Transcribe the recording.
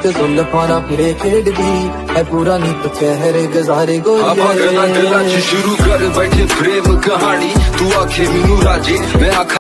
ते जुल्फां फिरे खेडदी है पूरा नीत चेहरे गुजारे गोरिये। शुरू कर बैठे प्रेम कहानी तू आखे मैनू राजे मैं